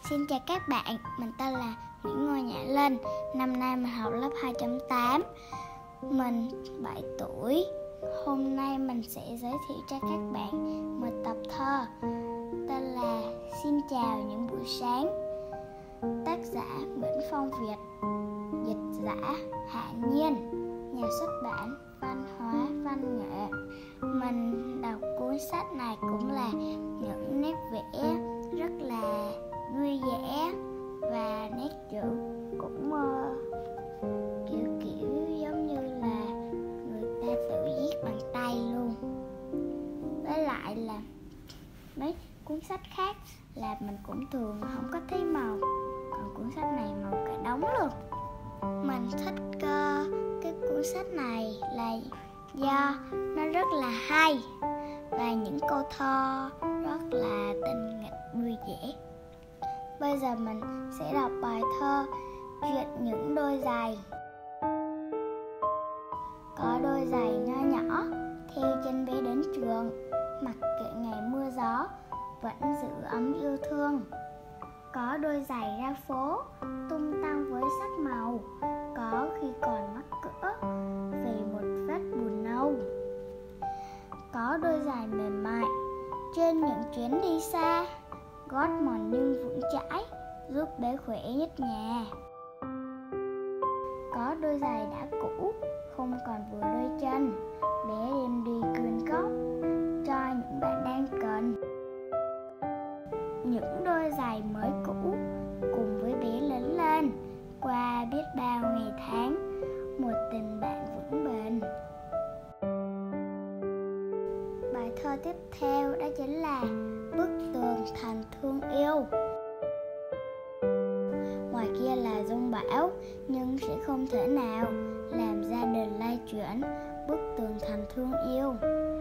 Xin chào các bạn, mình tên là Nguyễn Ngôi Nhã Linh. Năm nay mình học lớp 2.8. Mình 7 tuổi. Hôm nay mình sẽ giới thiệu cho các bạn một tập thơ tên là Xin chào những buổi sáng. Tác giả Nguyễn Phong Việt, dịch giả Hạ Nhiên, nhà xuất bản Văn hóa Văn nghệ. Mình đọc cuốn sách này cũng là những nét vẽ rất là vui vẻ và nét chữ cũng kiểu giống như là người ta tự viết bằng tay luôn. Với lại là mấy cuốn sách khác là mình cũng thường không có thấy màu, còn cuốn sách này màu cả đống luôn. Mình thích cái cuốn sách này là do nó rất là hay và những câu thơ rất là tình nghịch vui vẻ. Bây giờ mình sẽ đọc bài thơ Chuyện những đôi giày. Có đôi giày nho nhỏ theo chân bé đến trường, mặc kệ ngày mưa gió vẫn giữ ấm yêu thương. Có đôi giày ra phố tung tăng với sắc màu, có khi còn mắc cỡ về một vết bùn nâu. Có đôi giày mềm mại trên những chuyến đi xa, gót mòn nhưng vững chãi giúp bé khỏe nhất nhà. Có đôi giày đã cũ không còn vừa đôi chân, bé đem đi quyên góp cho những bạn đang cần. Những đôi giày mới cũ cùng với bé lớn lên qua biết bao ngày tháng, một tình bạn vững bền. Bài thơ tiếp theo đó chính là Bức tường thành thương yêu. Ngoài kia là giông bão, nhưng sẽ không thể nào làm gia đình lay chuyển bức tường thành thương yêu.